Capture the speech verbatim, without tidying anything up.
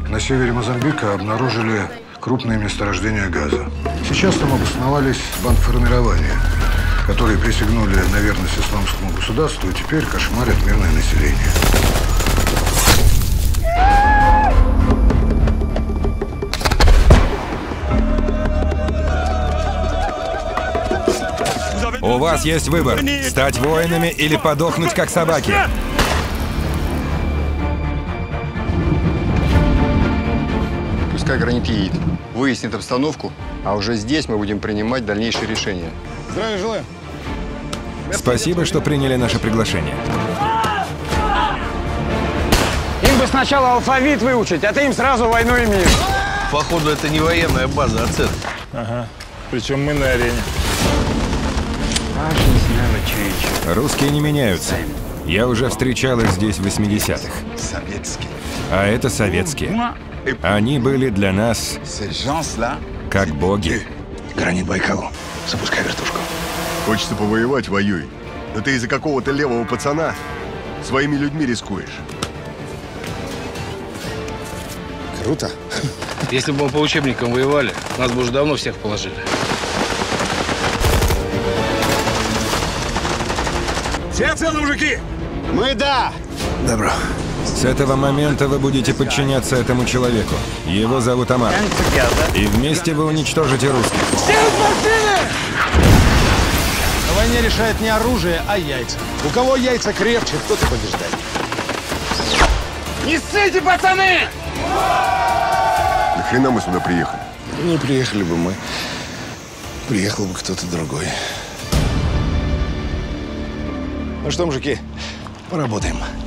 На севере Мозамбика обнаружили крупные месторождения газа. Сейчас там обосновались бандформирования, которые присягнули на верность исламскому государству и теперь кошмарят мирное население. У вас есть выбор – стать воинами или подохнуть как собаки. Пускай Гранит едет, выяснит обстановку, а уже здесь мы будем принимать дальнейшие решения. Здравия желаю. Спасибо, что приняли наше приглашение. Им бы сначала алфавит выучить, а ты им сразу войну и мир. Походу, это не военная база, а цирк. Ага. Причем мы на арене. Русские не меняются. Я уже встречал их здесь в восьмидесятых. Советские. А это советские. Они были для нас как боги. Гранит Байкалу. Запускай вертушку. Хочется повоевать — воюй. Но ты из-за какого-то левого пацана своими людьми рискуешь. Круто. Если бы мы по учебникам воевали, нас бы уже давно всех положили. Все целы, мужики? Мы да. Добро. С этого момента вы будете подчиняться этому человеку. Его зовут Амар. И вместе вы уничтожите русских. На войне решает не оружие, а яйца. У кого яйца крепче, тот и побеждает. Не ссыте, пацаны! Нахрена мы сюда приехали? Не приехали бы мы. Приехал бы кто-то другой. Ну что, мужики, поработаем.